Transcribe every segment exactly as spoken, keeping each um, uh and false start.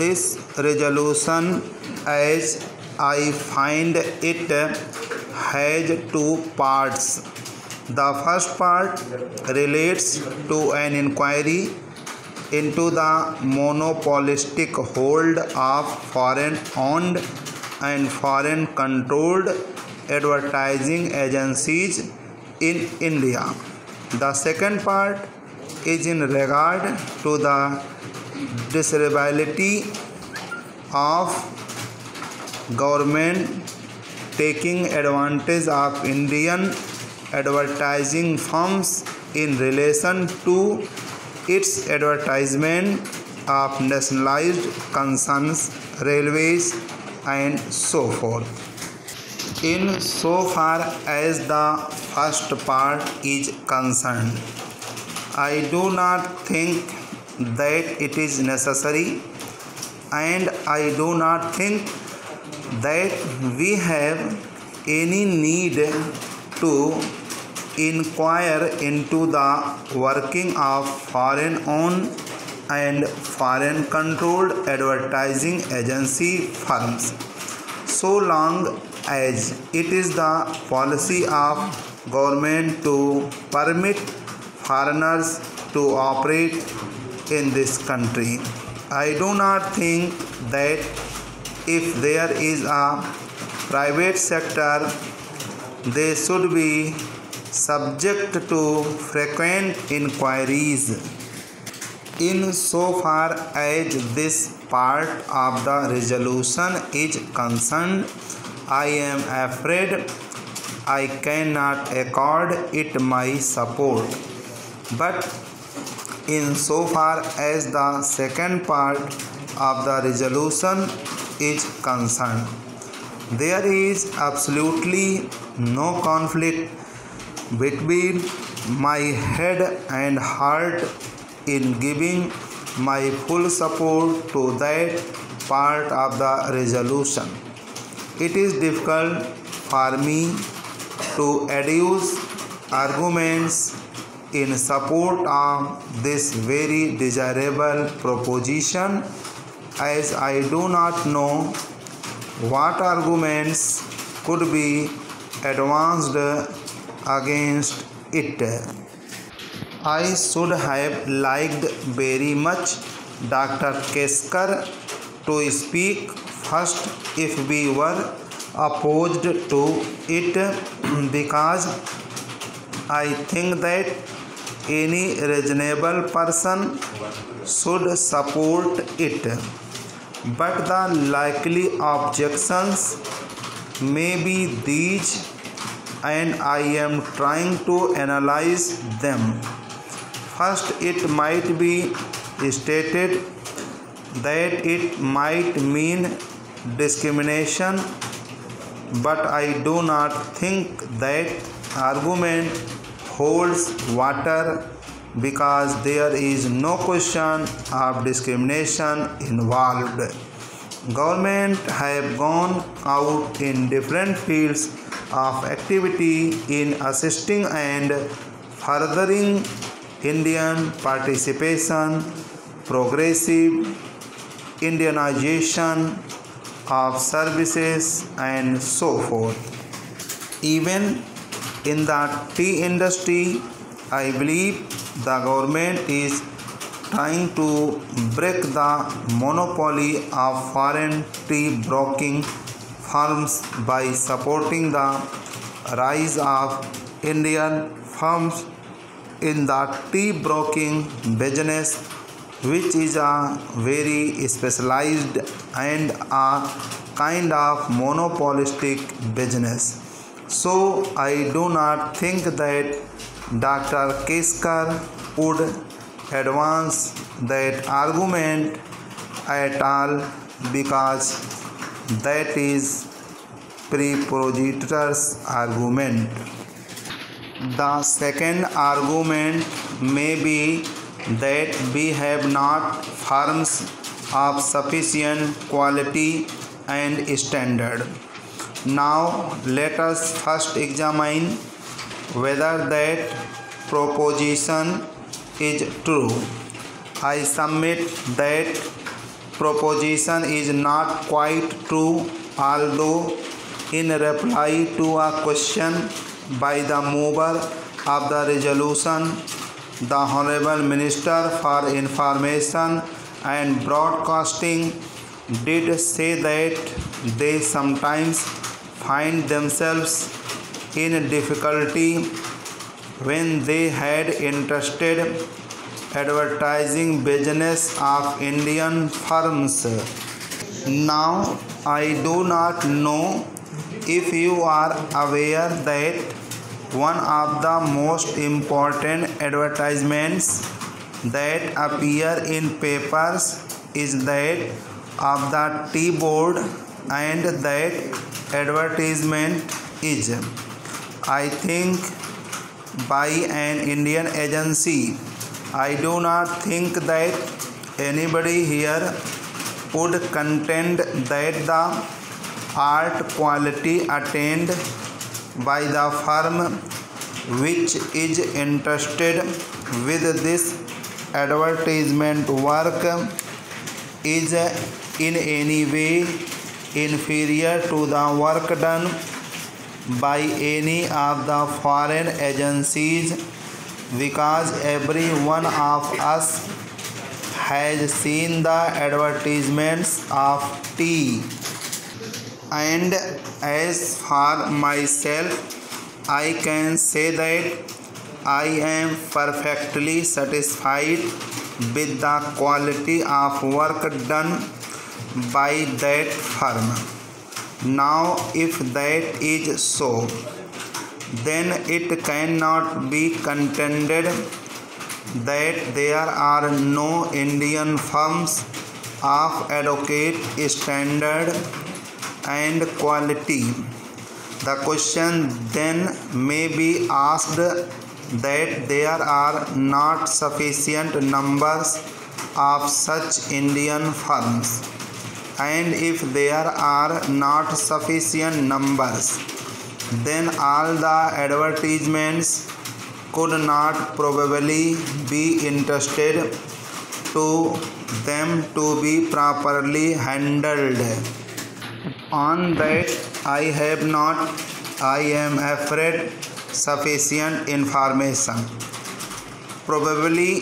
this resolution, as I find it, has two parts. The first part relates to an inquiry into the monopolistic hold of foreign-owned and foreign-controlled advertising agencies in India. The second part is in regard to the desirability of government taking advantage of Indian advertising firms in relation to its advertisement of nationalized concerns, railways, and so forth. In so far as the first part is concerned, I do not think that it is necessary, and I do not think that we have any need to inquire into the working of foreign-owned and foreign-controlled advertising agency firms, so long as it is the policy of government to permit foreigners to operate in this country. I do not think that if there is a private sector, they should be subject to frequent inquiries. In so far as this part of the resolution is concerned, I am afraid I cannot accord it my support. But in so far as the second part of the resolution is concerned, there is absolutely no conflict between my head and heart in giving my full support to that part of the resolution. It is difficult for me to adduce arguments in support of this very desirable proposition, as I do not know what arguments could be advanced against it. I should have liked very much Doctor Keskar to speak first if we were opposed to it, because I think that any reasonable person should support it. But the likely objections may be these, and I am trying to analyze them. First, it might be stated that it might mean discrimination, but I do not think that argument holds water, because there is no question of discrimination involved. Government have gone out in different fields of activity in assisting and furthering Indian participation, progressive Indianization of services, and so forth. Even in the tea industry, I believe the government is trying to break the monopoly of foreign tea broking firms by supporting the rise of Indian firms in the tea broking business, which is a very specialized and a kind of monopolistic business. So I do not think that Doctor Keskar would advance that argument at all, because that is preposterous argument. The second argument may be that we have not firms of sufficient quality and standard. Now let us first examine whether that proposition is true. I submit that proposition is not quite true, although in reply to a question by the mover of the resolution, the Honorable Minister for Information and Broadcasting did say that they sometimes find themselves in difficulty when they had interested advertising business of Indian firms. Now, I do not know if you are aware that one of the most important advertisements that appear in papers is that of the tea board, and that advertisement is, I think, by an Indian agency. I do not think that anybody here would contend that the art quality attained by the firm which is interested with this advertisement work is in any way inferior to the work done by any of the foreign agencies, because every one of us has seen the advertisements of tea. And as for myself, I can say that I am perfectly satisfied with the quality of work done by that firm. Now, if that is so, then it cannot be contended that there are no Indian firms of adequate standard and quality. The question then may be asked that there are not sufficient numbers of such Indian firms, and if there are not sufficient numbers, then all the advertisements could not probably be interested to them to be properly handled. On that I have not, I am afraid, sufficient information. Probably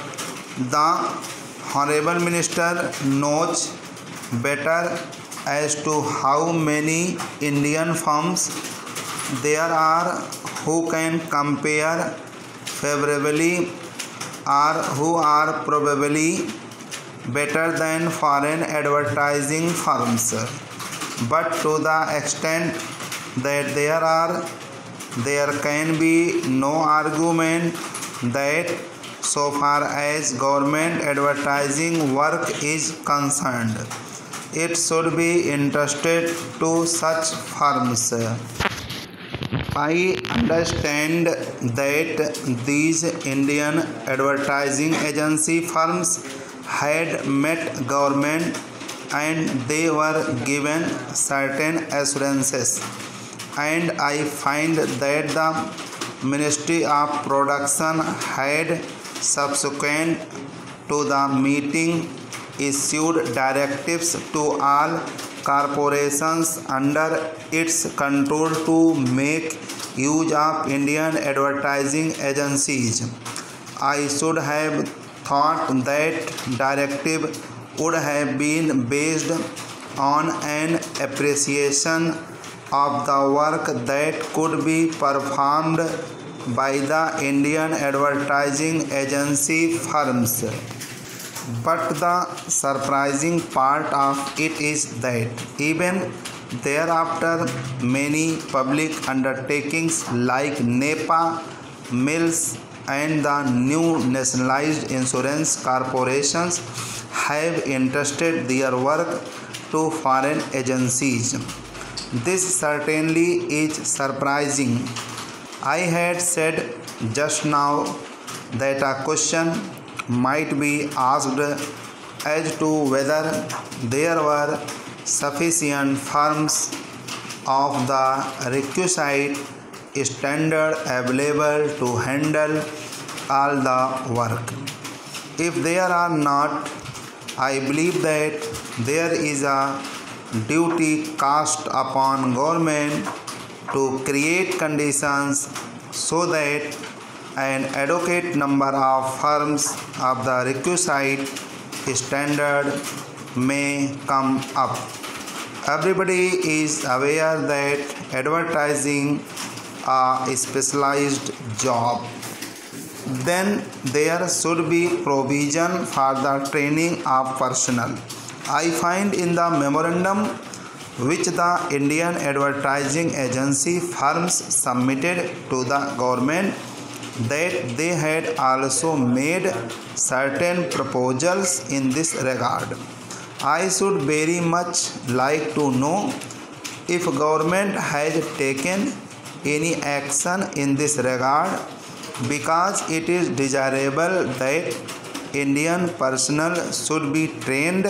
the Honorable Minister knows better as to how many Indian firms there are who can compare favorably or who are probably better than foreign advertising firms. But to the extent that there are, there can be no argument that so far as government advertising work is concerned, it should be entrusted to such firms. I understand that these Indian advertising agency firms had met government and they were given certain assurances, and I find that the Ministry of Production had, subsequent to the meeting, issued directives to all corporations under its control to make use of Indian advertising agencies. I should have thought that directive would have been based on an appreciation of the work that could be performed by the Indian advertising agency firms. But the surprising part of it is that even thereafter many public undertakings like NEPA, Mills and the new nationalized insurance corporations have entrusted their work to foreign agencies. This certainly is surprising. I had said just now that a question might be asked as to whether there were sufficient firms of the requisite standard available to handle all the work. If there are not, I believe that there is a duty cast upon government to create conditions so that an adequate number of firms of the requisite standard may come up. Everybody is aware that advertising a specialized job. Then there should be provision for the training of personnel. I find in the memorandum which the Indian Advertising Agency firms submitted to the government that they had also made certain proposals in this regard. I should very much like to know if government has taken any action in this regard, because it is desirable that Indian personnel should be trained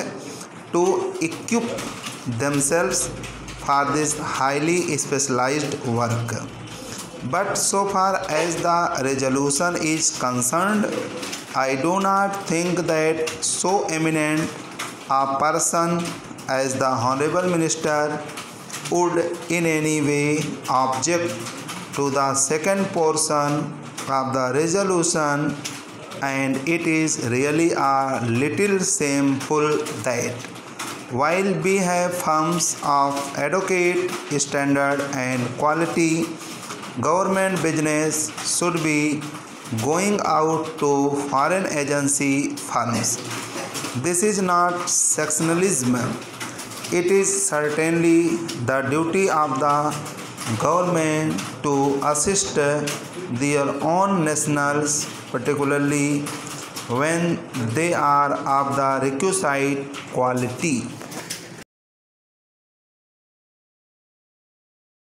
to equip themselves for this highly specialized work. But so far as the resolution is concerned, I do not think that so eminent a person as the Honorable Minister would in any way object to the second portion of the resolution, and it is really a little shameful that while we have firms of adequate standard and quality, government business should be going out to foreign agency firms. This is not sectionalism. It is certainly the duty of the government to assist their own nationals, particularly when they are of the requisite quality.